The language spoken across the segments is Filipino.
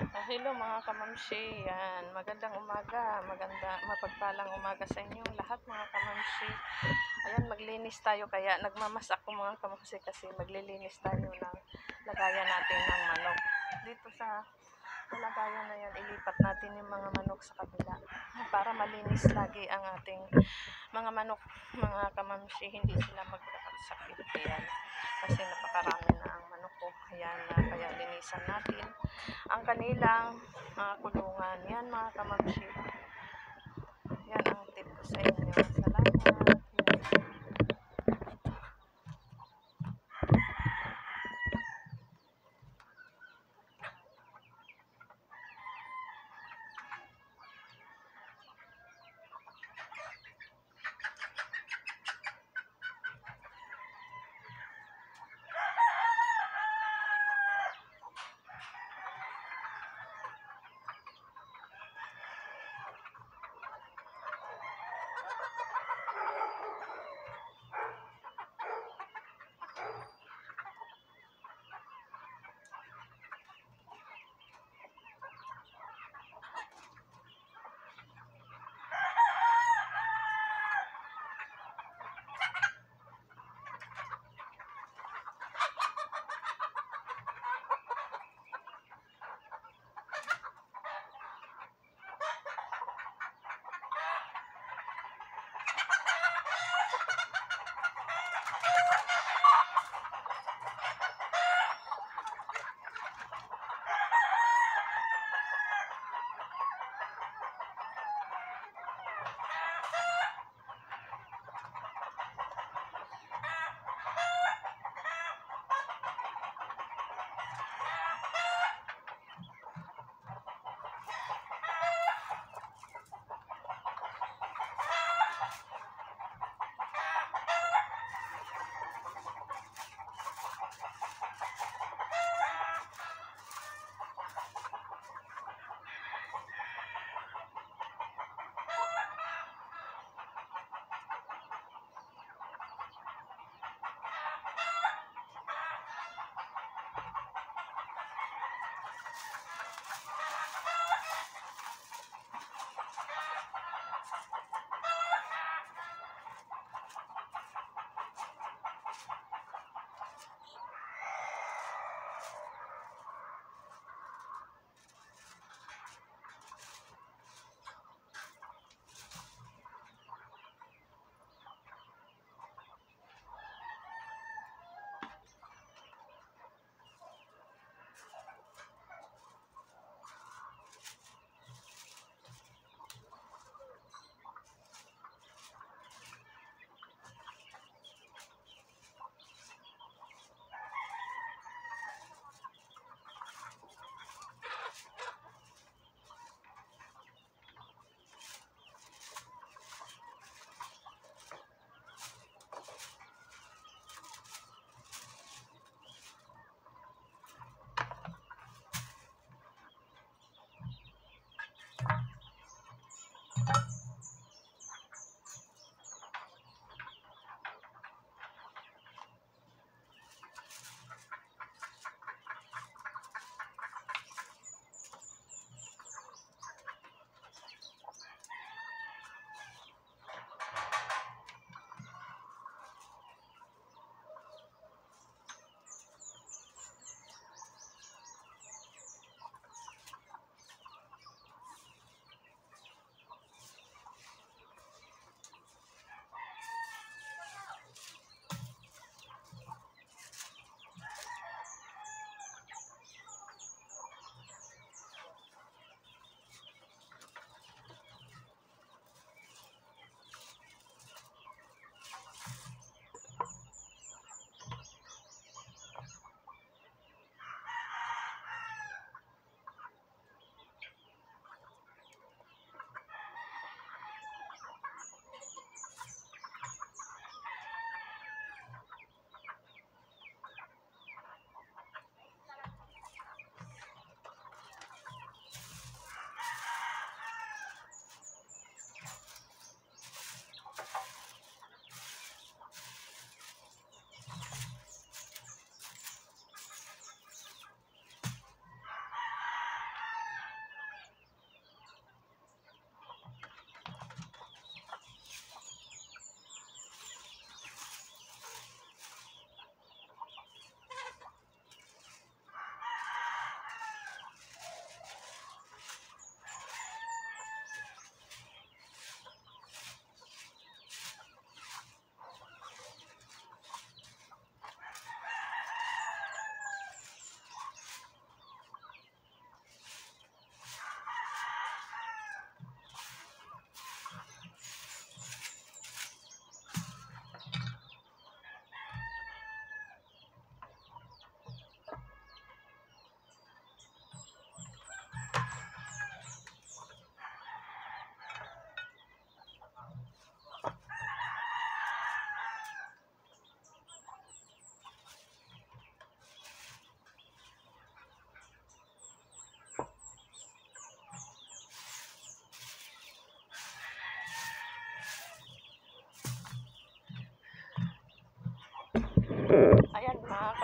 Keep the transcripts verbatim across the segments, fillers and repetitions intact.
Ah, hello mga kamamshi, yan. Magandang umaga, maganda, mapagpalang umaga sa inyong lahat mga kamamshi. Ayan, maglinis tayo kaya nagmamas ako mga kamamshi kasi maglilinis tayo ng lagayan natin ng manok. Dito sa lagayan na yan, ilipat natin yung mga manok sa kabila para malinis lagi ang ating mga manok, mga kamamshi, hindi sila magkakasakit. Ayan, kasi napakarami na ang manok ko. Ayan, na kaya linisan natin ang kanilang mga kulungan. Yan mga kamamshi. Yan ang tip ko sa inyo. Salamat. Yan.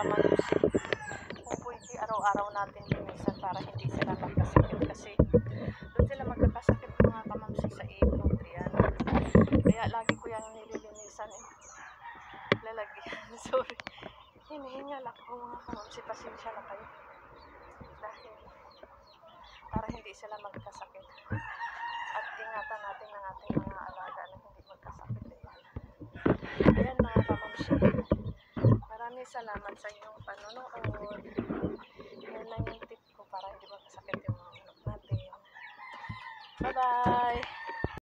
kamamsi. Kung pwede, araw-araw natin linisan para hindi sila magkasakit kasi doon sila magkakasakit mga kamamsi sa ipot. Yan. Kaya lagi ko yung nililinisan. Eh. Lalagyan. Sorry. Hinihingal ako mga kamamsi. Pasensya na kayo. Dahil para hindi sila magkasakit. At ingatan natin ng ating mga alaga na hindi magkasakit. Ayan. Ayan mga kamamsi. Maraming salamat sa inyong panonood. Yan lang yung tip ko para hindi magkasakit yung mga manok natin. Bye-bye!